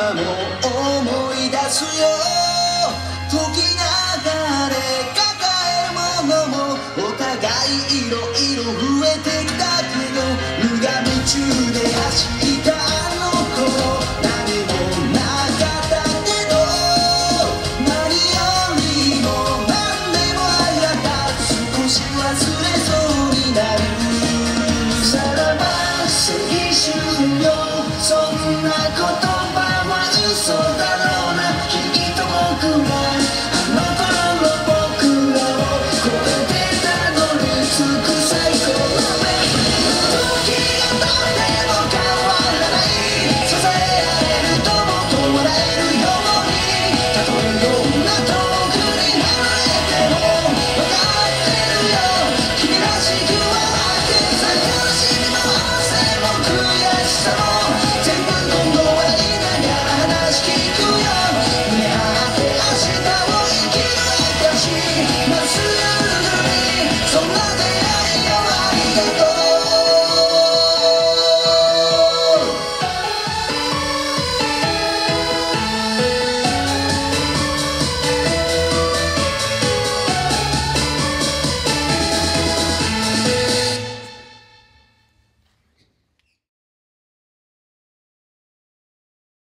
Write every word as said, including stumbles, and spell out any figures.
今も思い出すよ。時流れ抱えるものもお互いいろいろ増えてきたけど、無我夢中で走ったあの頃何もなかったけど、何よりも何でもありがたく少し忘れそうになる。さらば青春よ、そんな言葉は嘘だろうな。君と僕があの頃の僕らを超えてたどり着く最高の目。時が経っても変わらない、支え合える友と笑えるように、たとえどんな遠くに離れても分かってるよ。君らしく笑ってさ、苦しみも汗も悔しさも全部今度笑いながら話聞くよ。胸張って明日を生きる証、まっすぐにそんな